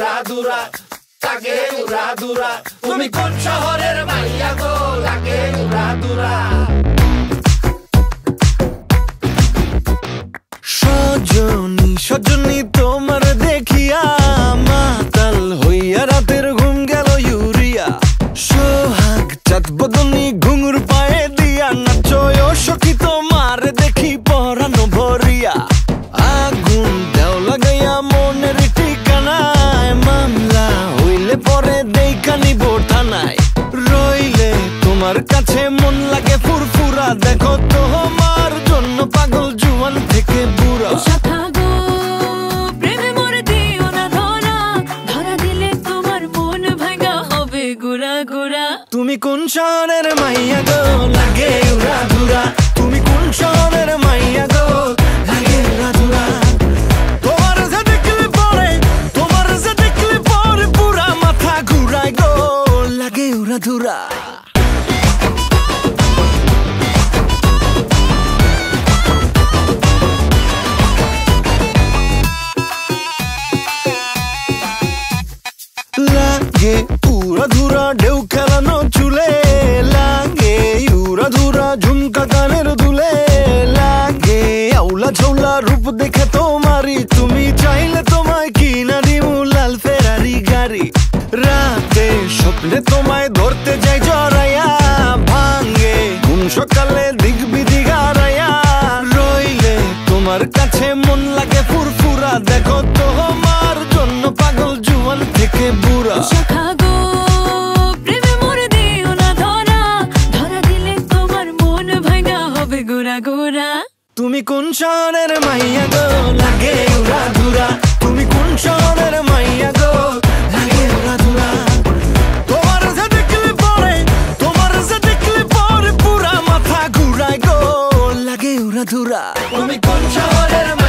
উড়া দুরা লাগে উড়া দুরা তুমি কোন শহরের মাইয়া গো লাগে উড়া দুরা সজনী সজনী তোমার দেখিয়া মাতাল হইয়া রাতের ঘুম গেল ইউরিয়া সোহাগ চাঁদ বদনী ঘুঙুর পায়ে দিয়া নাচয় সখী তোমার দেখি পরানো ভরিয়া আগুন দেও লাগাইয়া মনের ঠিকানায় মামলা হইলে পরে দেখা নিব থানায় রইলে তোমার কাছে মন লাগে ফুরফুরা দেখো তোমার জন্য পাগল জুয়ান থেকে বুড়া তুমি কোন শহরের মাইয়া গো লাগে উড়া ধুরা তুমি কোন শহরের মাইয়া গো লাগে উড়া ধুরা তোমার যে দেখলে পরে পুরা মাথা ঘুরায় গো লাগে উড়া ধুরা লাগে উড়া ধুরা ঢেউ খেলানো চুলে লাগে উড়া ধুরা ঝুমকা কানের দুলে লাগে আউলা ঝৌলা রূপ দেখে তোমারি তুমি চাইলে তোমায় কিনা দিমু লাল ফেরারি গাড়ি রাতে স্বপ্নে তোমায় ধরতে যাই জড়াইয়া ভাঙ্গে ঘুম সকালে দিক বিদিক হারাইয়া রইলে তোমার কাছে মন লাগে ফুরফুরা দেখো তোমার জন্য পাগল জুয়ান থেকে বুড়া তুমি কোন শহরের মাইয়া গো লাগে উড়া ধুরা তুমি কোন শহরের মাইয়া গো লাগে উড়া ধুরা তোমার যে দেখলে পরে পুরা মাথা ঘুরায় গো লাগে উড়া ধুরা তুমি কোন শহরের